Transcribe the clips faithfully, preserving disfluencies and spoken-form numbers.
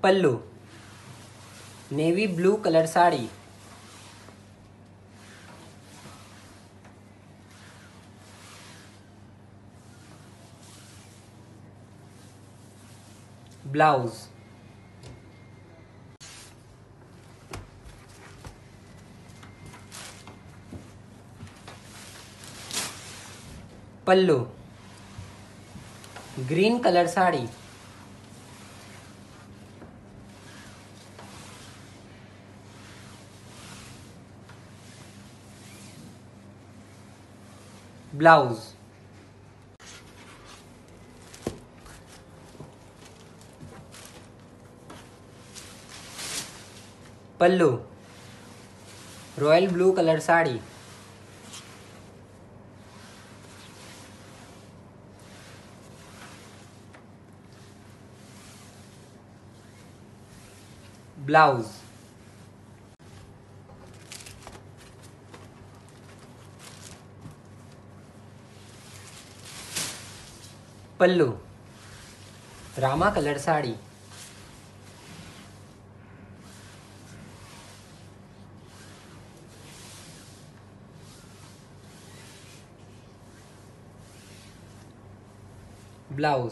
पल्लू navy blue colour sari. Blouse pallu green colour sari. Blouse pallu royal blue colour sari. Blouse pallu rama colour sari. Blouse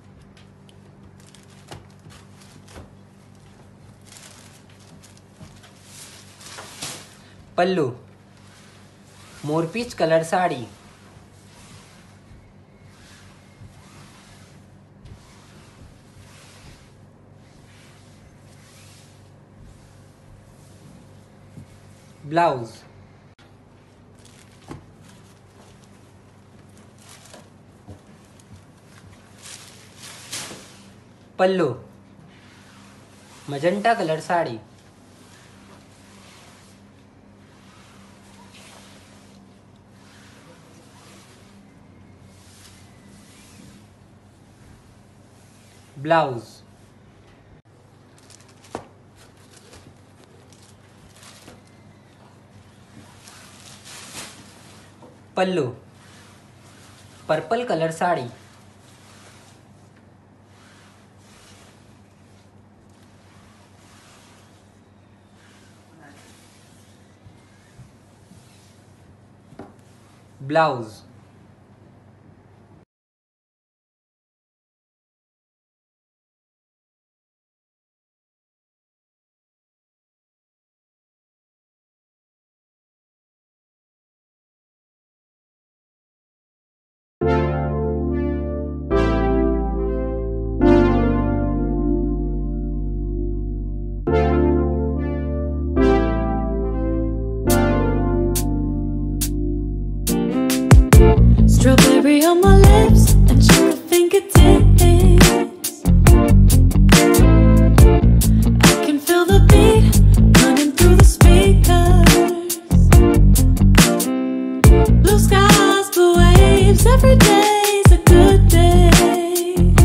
pallu मोरपीच colour sari. Blouse pallu magenta colour sari. Blouse pallu purple colour sari. Blouse Strawberry on my lips,